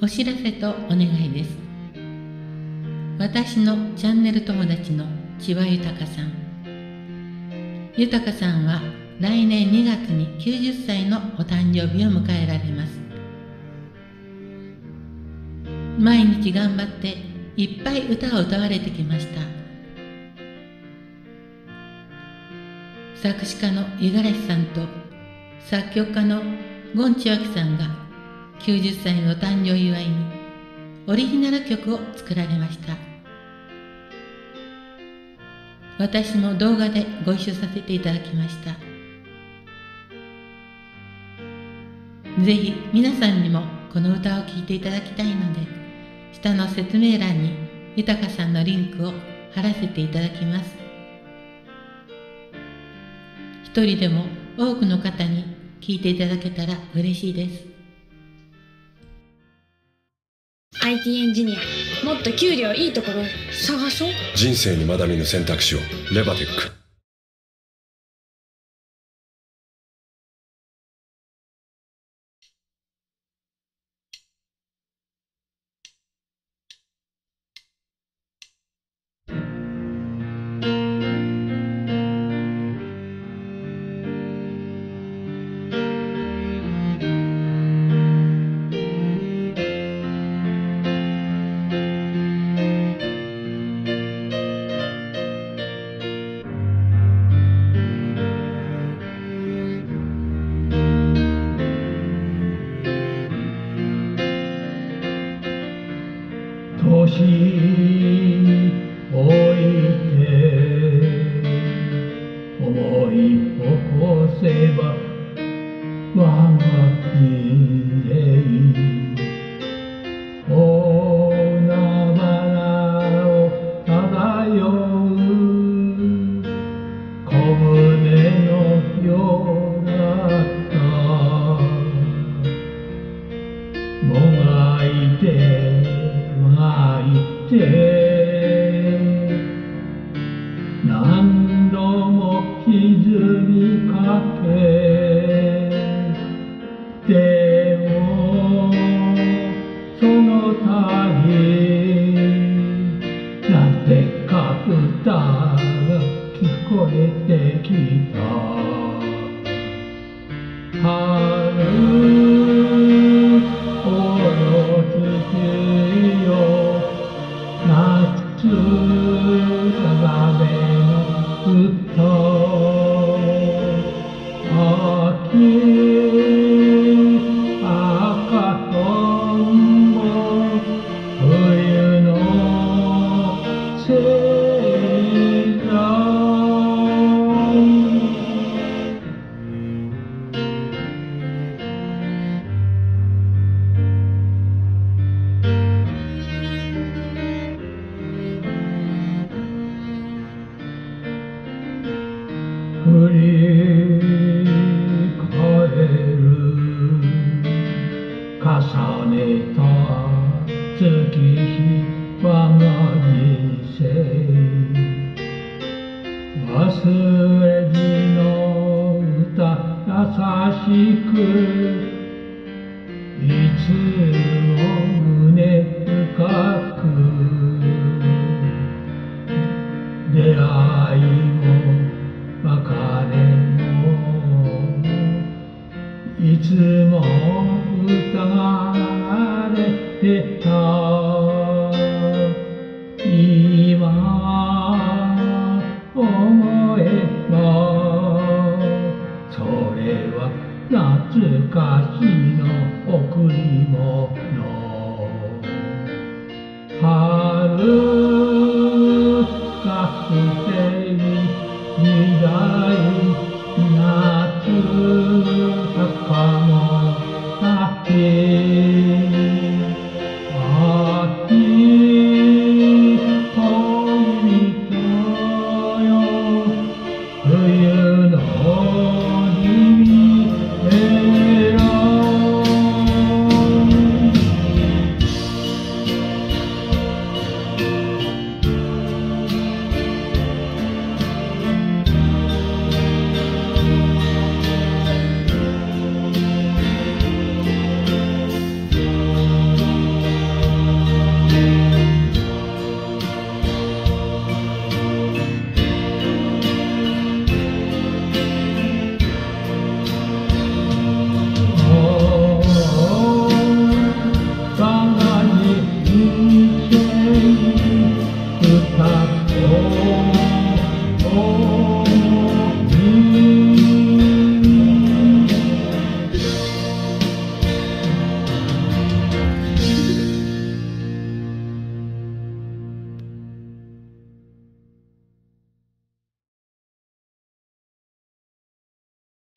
お知らせとお願いです。私のチャンネル友達の千葉豊さん。豊さんは来年2月に90歳のお誕生日を迎えられます。毎日頑張っていっぱい歌を歌われてきました。作詞家の五十嵐さんと作曲家の権千秋さんが90歳の誕生祝いにオリジナル曲を作られました。私も動画でご一緒させていただきました。ぜひ皆さんにもこの歌を聴いていただきたいので、下の説明欄に豊さんのリンクを貼らせていただきます。一人でも多くの方に聴いていただけたら嬉しいです。 IT エンジニア、もっと給料いいところ探そう。 人生にまだ見ぬ選択肢を。レバテック。 年老いて思い起こせば我が人生大海原を漂う小舟のようだったもがいて何度も沈みかけでもその度なぜか歌が聞こえてきた。春夏長めの歌秋赤とんぼ冬の星座振り返る重ねた月日我が人生忘れじの歌優しくいつも胸深く出会いも別れもいつも歌が流れてた。今思えばそれは懐かしの贈り物。春が捨て